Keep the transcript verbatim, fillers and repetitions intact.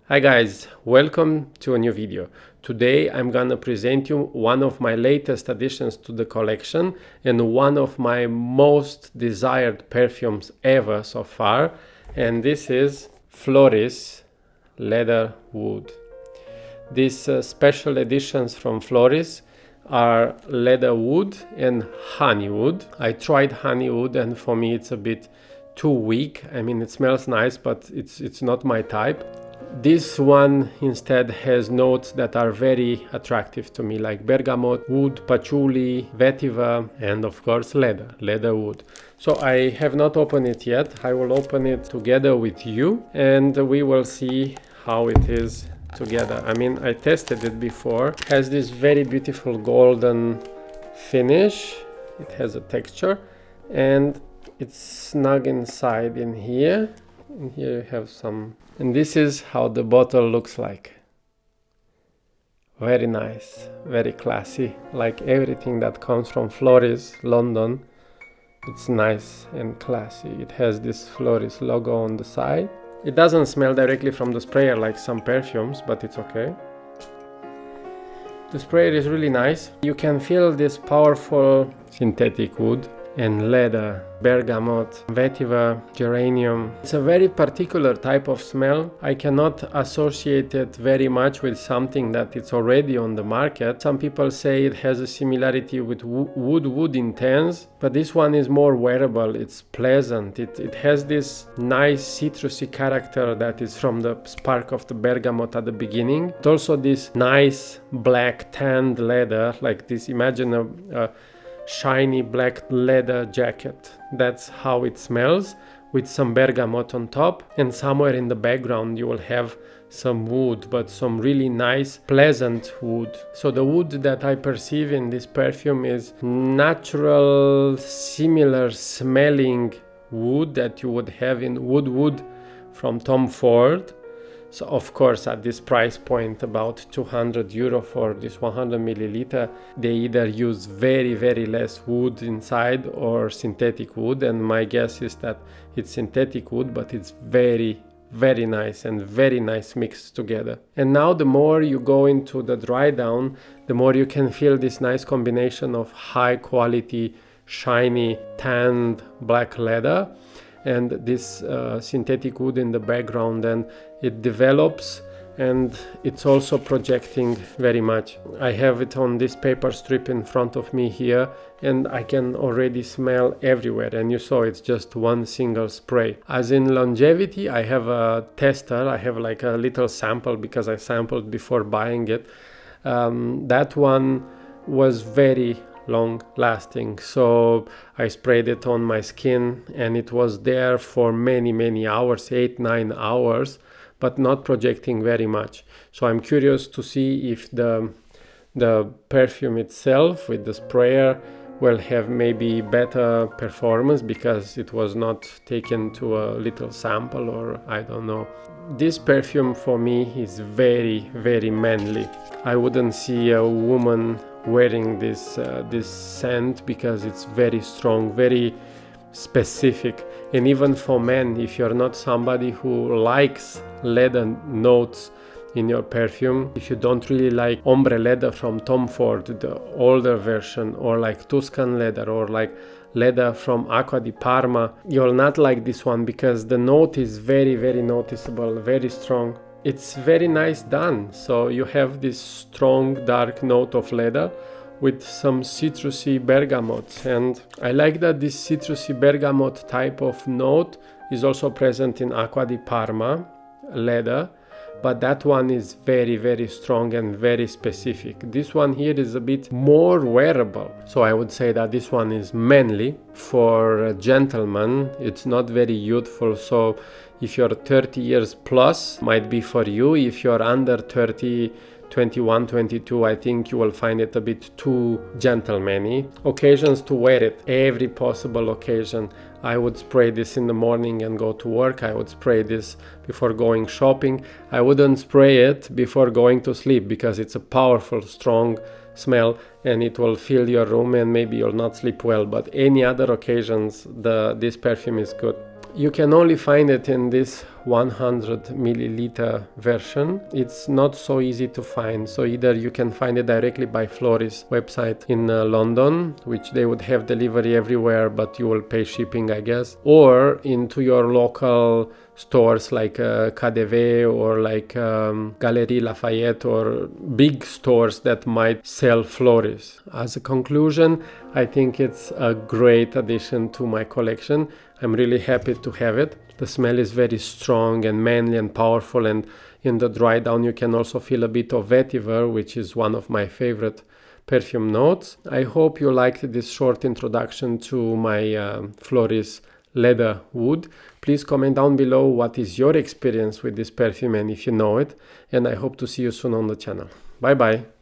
Hi guys, welcome to a new video. Today I'm gonna present you one of my latest additions to the collection and one of my most desired perfumes ever so far, and this is Floris Leather Oud. These uh, special editions from Floris are Leather Oud and Honey Oud. I tried Honey Oud and for me it's a bit too weak. I mean, it smells nice, but it's it's not my type. This one instead has notes that are very attractive to me, like Bergamot, wood, Patchouli, Vetiver, and of course leather, Leather Oud. So I have not opened it yet. I will open it together with you and we will see how it is together. I mean, I tested it before. It has this very beautiful golden finish. It has a texture and it's snug inside in here. And here you have some, and this is how the bottle looks like. Very nice, very classy, like everything that comes from Floris London. It's nice and classy. It has this Floris logo on the side. It doesn't smell directly from the sprayer like some perfumes, but it's okay. The sprayer is really nice. You can feel this powerful synthetic wood and leather, bergamot, vetiver, geranium. It's a very particular type of smell. I cannot associate it very much with something that it's already on the market. Some people say it has a similarity with wood wood intense, but this one is more wearable. It's pleasant. It, it has this nice citrusy character that is from the spark of the bergamot at the beginning. It's also this nice black tanned leather, like this, imagine a, a shiny black leather jacket. That's how it smells, with some bergamot on top, and somewhere in the background you will have some wood, but some really nice pleasant wood. So the wood that I perceive in this perfume is natural, similar smelling wood that you would have in Wood Wood from Tom Ford. So of course at this price point, about two hundred euro for this one hundred milliliter, they either use very very less wood inside or synthetic wood, and my guess is that it's synthetic wood, but it's very very nice and very nice mixed together. And now the more you go into the dry down, the more you can feel this nice combination of high quality shiny tanned black leather and this uh, synthetic wood in the background, and it develops and it's also projecting very much. I have it on this paper strip in front of me here and I can already smell everywhere, and you saw it's just one single spray. As in longevity, I have a tester, I have like a little sample because I sampled before buying it. Um, that one was very long lasting, so I sprayed it on my skin and it was there for many many hours, eight nine hours, but not projecting very much. So I'm curious to see if the the perfume itself with the sprayer will have maybe better performance because it was not taken to a little sample, or I don't know. This perfume for me is very very manly. I wouldn't see a woman wearing this uh, this scent because it's very strong, very specific. And even for men, if you're not somebody who likes leather notes in your perfume, if you don't really like ombre leather from Tom Ford, the older version, or like Tuscan leather, or like leather from Acqua di Parma, you'll not like this one because the note is very very noticeable, very strong. It's very nice done. So you have this strong dark note of leather with some citrusy bergamot, and I like that this citrusy bergamot type of note is also present in Acqua di Parma leather, but that one is very very strong and very specific. This one here is a bit more wearable, so I would say that this one is manly for a gentleman. It's not very youthful, so if you're thirty years plus, might be for you. If you're under thirty, twenty-one, twenty-two, I think you will find it a bit too gentleman-y. Occasions to wear it, every possible occasion. I would spray this in the morning and go to work. I would spray this before going shopping. I wouldn't spray it before going to sleep because it's a powerful, strong smell and it will fill your room and maybe you'll not sleep well. But any other occasions, the this perfume is good. You can only find it in this one hundred milliliter version. It's not so easy to find, so either you can find it directly by Floris website in uh, London, which they would have delivery everywhere, but you will pay shipping, I guess, or into your local stores like uh, K D V or like um, Galeries Lafayette or big stores that might sell Floris. As a conclusion, I think it's a great addition to my collection. I'm really happy to have it. The smell is very strong and manly and powerful, and in the dry down you can also feel a bit of vetiver, which is one of my favorite perfume notes. I hope you liked this short introduction to my uh, Floris Leather Oud. Please comment down below what is your experience with this perfume and if you know it, and I hope to see you soon on the channel. Bye bye.